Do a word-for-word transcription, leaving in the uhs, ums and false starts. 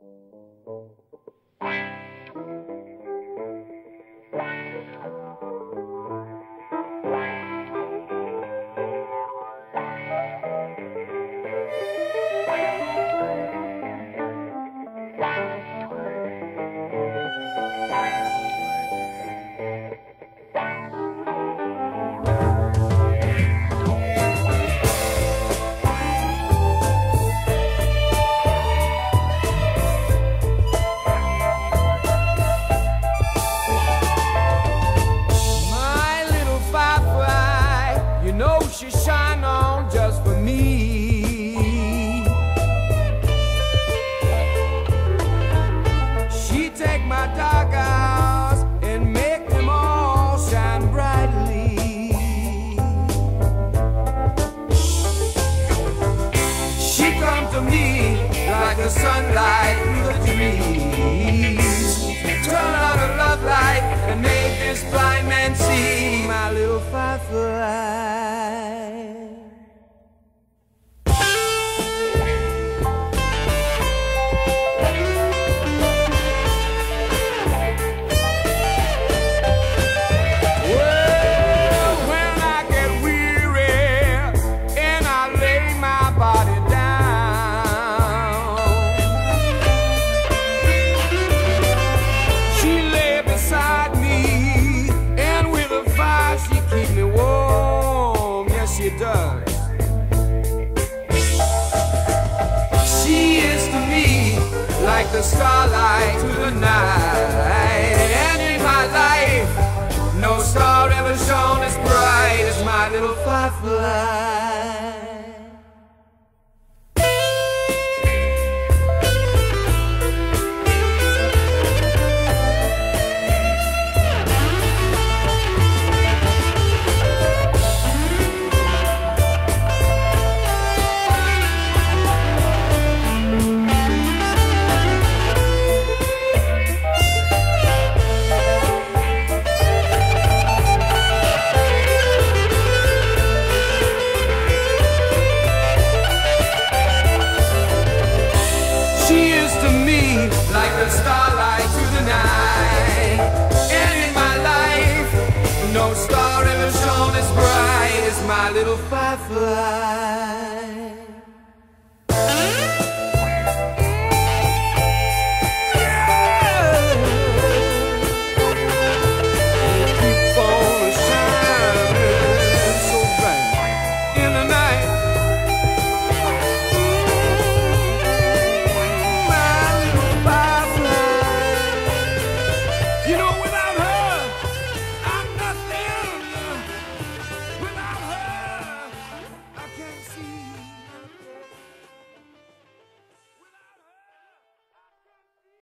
She shine on just for me. She take my dark hours and make them all shine brightly. She come to me like the sunlight through the trees. Turn on a love light and make this blind man see my little firefly. She does. She is to me like the starlight to the night. And in my life, no star ever shone as bright as my little firefly. Like the starlight to the night. And in my life, no star ever shone as bright as my little firefly.